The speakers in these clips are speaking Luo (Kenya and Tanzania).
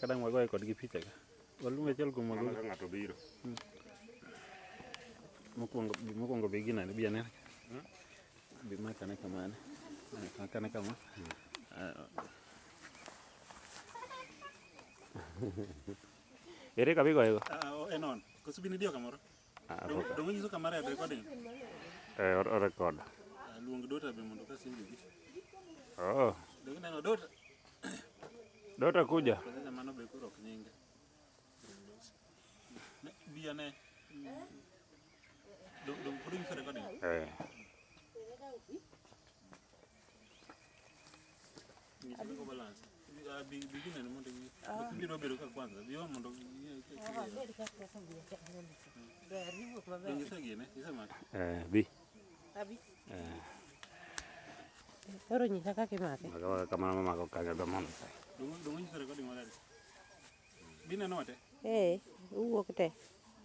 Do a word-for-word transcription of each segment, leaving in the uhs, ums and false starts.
kadang wagoye kodgi picha ka. Waluongo achiel kuom wago. Ka ng'ato biro. Mokwongo mokwongo be gina ne biane. Bi makane kamane. Makane kama. Ere ka bigoyego? Ah, enon. Koso bini dio kamoro. Ah, Dong nyiso kamare e recording. Eh, o record. Luong Dota be mondo ka simbi. Oh. Dong neno Dota. Dota kuja. Sasa mano be kuro ok nyinge. Ne biane. Dong dong kudu nyiso recording. Eh. Nyiso ko balance. Bi bigina mondo biro biro ka kwanza. Bio mondo Eh, bi. Abi. Eh. Oro nyisa kaka imake. Maka kamano mamako kanyo domon. Dong dong nyiso recording maler. Bina note. Eh, uwuok te.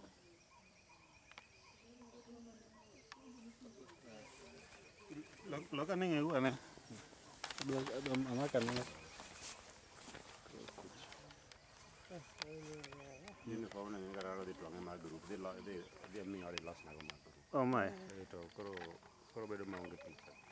Loka ninge gua ne. Dua amakan ne. Yun ko na yung kararo di tuang ma group di lo di di mi ori los na ko ma. Oh my. Ito koro koro bedo ma ngit.